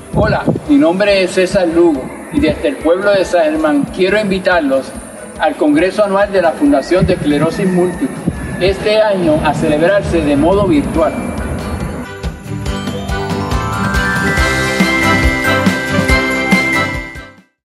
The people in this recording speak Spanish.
Hola, mi nombre es César Lugo y desde el pueblo de San Germán quiero invitarlos al Congreso Anual de la Fundación de Esclerosis Múltiple, este año a celebrarse de modo virtual.